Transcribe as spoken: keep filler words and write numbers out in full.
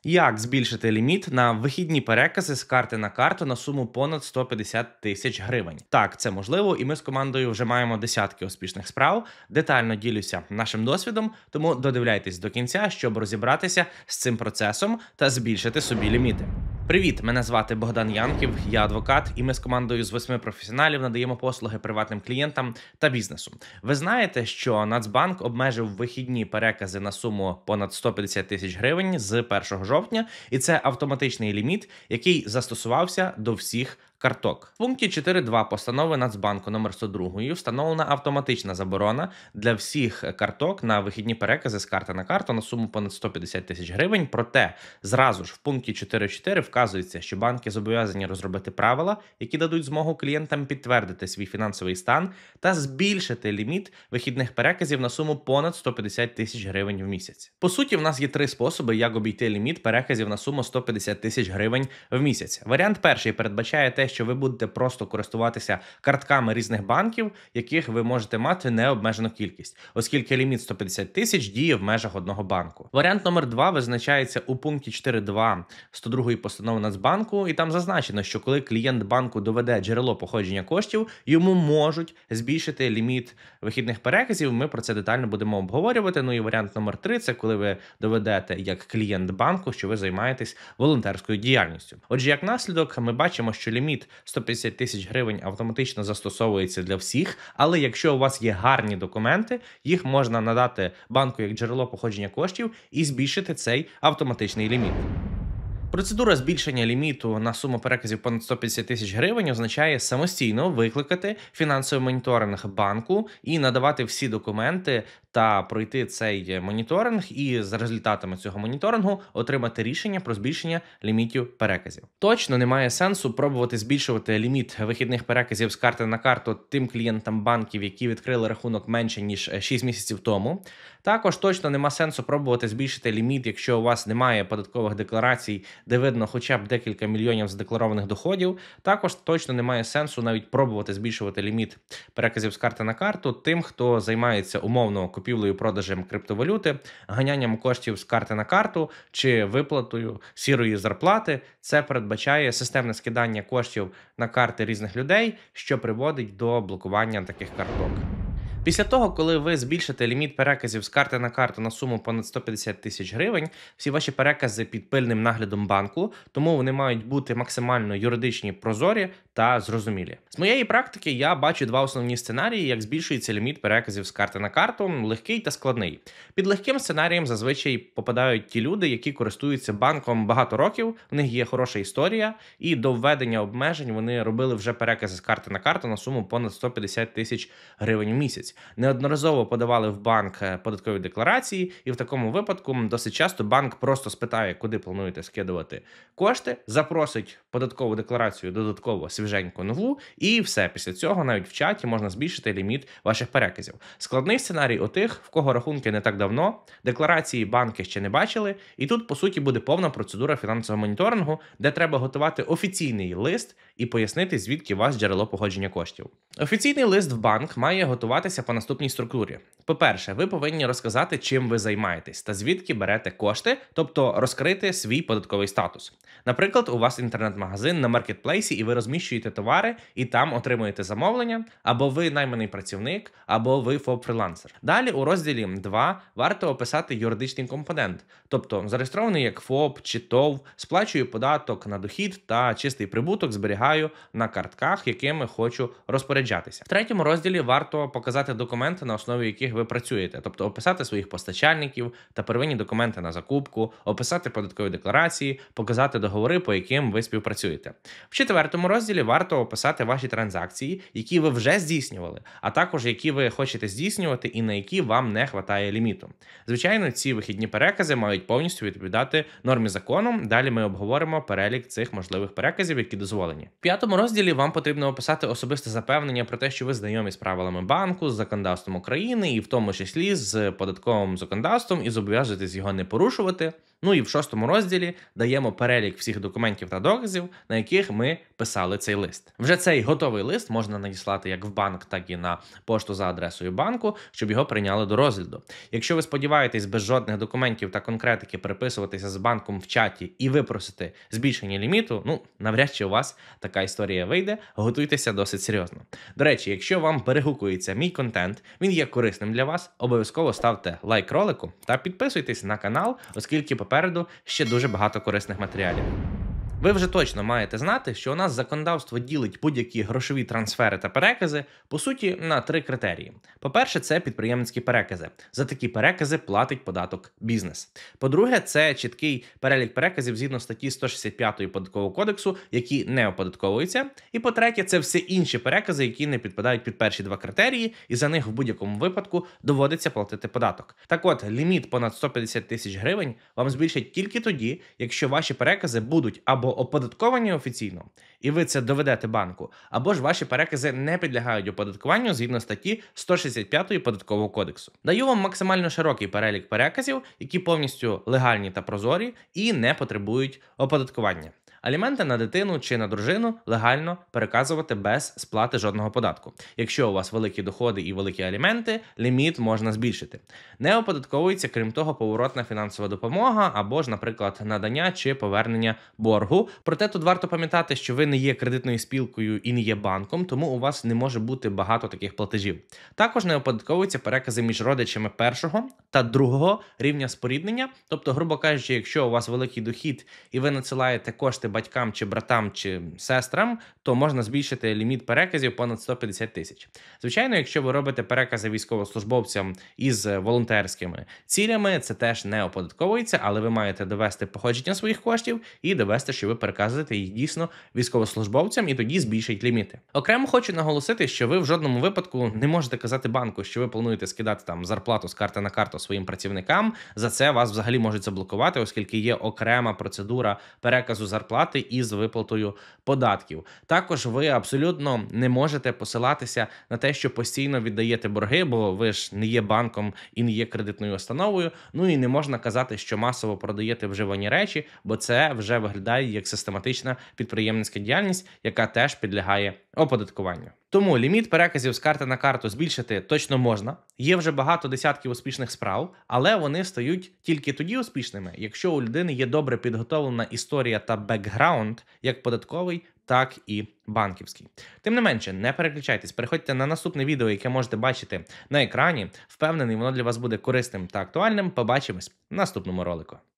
Як збільшити ліміт на вихідні перекази з карти на карту на суму понад сто п'ятдесят тисяч гривень? Так, це можливо, і ми з командою вже маємо десятки успішних справ. Детально ділюся нашим досвідом, тому додивляйтесь до кінця, щоб розібратися з цим процесом та збільшити собі ліміти. Привіт, мене звати Богдан Янків, я адвокат, і ми з командою з восьми професіоналів надаємо послуги приватним клієнтам та бізнесу. Ви знаєте, що Нацбанк обмежив вихідні перекази на суму понад сто п'ятдесят тисяч гривень з першого жовтня, і це автоматичний ліміт, який застосувався до всіх карток. В пункті чотири крапка два постанови Нацбанку номер сто два встановлена автоматична заборона для всіх карток на вихідні перекази з карти на карту на суму понад сто п'ятдесят тисяч гривень. Проте зразу ж в пункті чотири крапка чотири вказується, що банки зобов'язані розробити правила, які дадуть змогу клієнтам підтвердити свій фінансовий стан та збільшити ліміт вихідних переказів на суму понад сто п'ятдесят тисяч гривень в місяць. По суті, в нас є три способи, як обійти ліміт переказів на суму сто п'ятдесят тисяч гривень в місяць. Варіант перший передбачає те, що ви будете просто користуватися картками різних банків, яких ви можете мати необмежену кількість, оскільки ліміт сто п'ятдесят тисяч діє в межах одного банку. Варіант номер два визначається у пункті чотири крапка два сто другої постанови Нацбанку, і там зазначено, що коли клієнт банку доведе джерело походження коштів, йому можуть збільшити ліміт вихідних переказів. Ми про це детально будемо обговорювати. Ну і варіант номер три – це коли ви доведете як клієнт банку, що ви займаєтесь волонтерською діяльністю. Отже, як наслідок, ми бачимо, що ліміт сто п'ятдесят тисяч гривень автоматично застосовується для всіх, але якщо у вас є гарні документи, їх можна надати банку як джерело походження коштів і збільшити цей автоматичний ліміт. Процедура збільшення ліміту на суму переказів понад сто п'ятдесят тисяч гривень означає самостійно викликати фінансовий моніторинг банку і надавати всі документи та пройти цей моніторинг, і за результатами цього моніторингу отримати рішення про збільшення лімітів переказів. Точно немає сенсу пробувати збільшувати ліміт вихідних переказів з карти на карту тим клієнтам банків, які відкрили рахунок менше ніж шість місяців тому. Також точно нема сенсу пробувати збільшити ліміт, якщо у вас немає податкових декларацій, де видно хоча б декілька мільйонів задекларованих доходів. Також точно немає сенсу навіть пробувати збільшувати ліміт переказів з карти на карту тим, хто займається умовно купівлею продажем криптовалюти, ганянням коштів з карти на карту чи виплатою сірої зарплати. Це передбачає системне скидання коштів на карти різних людей, що приводить до блокування таких карток. Після того, коли ви збільшите ліміт переказів з карти на карту на суму понад сто п'ятдесят тисяч гривень, всі ваші перекази під пильним наглядом банку, тому вони мають бути максимально юридичні, прозорі та зрозумілі. З моєї практики я бачу два основні сценарії, як збільшується ліміт переказів з карти на карту – легкий та складний. Під легким сценарієм зазвичай попадають ті люди, які користуються банком багато років, в них є хороша історія, і до введення обмежень вони робили вже перекази з карти на карту на суму понад сто п'ятдесят тисяч гривень в місяць. Неодноразово подавали в банк податкові декларації, і в такому випадку досить часто банк просто спитає, куди плануєте скидувати кошти, запросить податкову декларацію додатково свіженьку нову, і все. Після цього навіть в чаті можна збільшити ліміт ваших переказів. Складний сценарій у тих, в кого рахунки не так давно, декларації банки ще не бачили, і тут, по суті, буде повна процедура фінансового моніторингу, де треба готувати офіційний лист і пояснити, звідки у вас джерело походження коштів. Офіційний лист в банк має готуватися по наступній структурі. По-перше, ви повинні розказати, чим ви займаєтесь та звідки берете кошти, тобто розкрити свій податковий статус. Наприклад, у вас інтернет-магазин на маркетплейсі, і ви розміщуєте товари, і там отримуєте замовлення, або ви найманий працівник, або ви ФОП-фрілансер. Далі у розділі два варто описати юридичний компонент, тобто зареєстрований як ФОП чи ТОВ, сплачую податок на дохід та чистий прибуток зберігаю на картках, якими хочу розпоряджатися. В третьому розділі варто показати документи, на основі яких ви працюєте, тобто описати своїх постачальників та первинні документи на закупку, описати податкові декларації, показати договори, по яким ви співпрацюєте. В четвертому розділі варто описати ваші транзакції, які ви вже здійснювали, а також які ви хочете здійснювати і на які вам не вистачає ліміту. Звичайно, ці вихідні перекази мають повністю відповідати нормі закону. Далі ми обговоримо перелік цих можливих переказів, які дозволені. В п'ятому розділі вам потрібно описати особисте запевнення про те, що ви знайомі з правилами банку, з законодавством України і в тому числі з податковим законодавством і зобов'язуєтесь його не порушувати. Ну і в шостому розділі даємо перелік всіх документів та доказів, на яких ми писали цей лист. Вже цей готовий лист можна надіслати як в банк, так і на пошту за адресою банку, щоб його прийняли до розгляду. Якщо ви сподіваєтесь без жодних документів та конкретики переписуватися з банком в чаті і випросити збільшення ліміту, ну, навряд чи у вас така історія вийде, готуйтеся досить серйозно. До речі, якщо вам перегукується мій контент, він є корисним для вас, обов'язково ставте лайк ролику та підписуйтесь на канал, оскільки попереду ще дуже багато корисних матеріалів. Ви вже точно маєте знати, що у нас законодавство ділить будь-які грошові трансфери та перекази, по суті, на три критерії. По-перше, це підприємницькі перекази. За такі перекази платить податок бізнес. По-друге, це чіткий перелік переказів згідно статті сто шістдесят п'ять Податкового кодексу, які не оподатковуються. І по-третє, це всі інші перекази, які не підпадають під перші два критерії, і за них в будь-якому випадку доводиться платити податок. Так от, ліміт понад сто п'ятдесят тисяч гривень вам збільшать тільки тоді, якщо ваші перекази будуть або оподатковані офіційно, і ви це доведете банку, або ж ваші перекази не підлягають оподаткуванню згідно статті сто шістдесят п'ять Податкового кодексу. Даю вам максимально широкий перелік переказів, які повністю легальні та прозорі і не потребують оподаткування. Аліменти на дитину чи на дружину легально переказувати без сплати жодного податку. Якщо у вас великі доходи і великі аліменти, ліміт можна збільшити. Не оподатковується, крім того, поворотна фінансова допомога або ж, наприклад, надання чи повернення боргу. Проте тут варто пам'ятати, що ви не є кредитною спілкою і не є банком, тому у вас не може бути багато таких платежів. Також не оподатковуються перекази між родичами першого та другого рівня споріднення. Тобто, грубо кажучи, якщо у вас великий дохід і ви надсилаєте кошти батькам чи братам чи сестрам, то можна збільшити ліміт переказів понад сто п'ятдесят тисяч. Звичайно, якщо ви робите перекази військовослужбовцям із волонтерськими цілями, це теж не оподатковується, але ви маєте довести походження своїх коштів і довести, що ви переказуєте їх дійсно військовослужбовцям, і тоді збільшать ліміти. Окремо хочу наголосити, що ви в жодному випадку не можете казати банку, що ви плануєте скидати там зарплату з карти на карту своїм працівникам. За це вас взагалі можуть заблокувати, оскільки є окрема процедура переказу зарплати із виплатою податків. Також ви абсолютно не можете посилатися на те, що постійно віддаєте борги, бо ви ж не є банком і не є кредитною установою. Ну і не можна казати, що масово продаєте вживані речі, бо це вже виглядає як систематична підприємницька діяльність, яка теж підлягає оподаткуванню. Тому ліміт переказів з карти на карту збільшити точно можна. Є вже багато десятків успішних справ, але вони стають тільки тоді успішними, якщо у людини є добре підготовлена історія та бекграунд, як податковий, так і банківський. Тим не менше, не переключайтесь, переходьте на наступне відео, яке можете бачити на екрані. Впевнений, воно для вас буде корисним та актуальним. Побачимось в наступному ролику.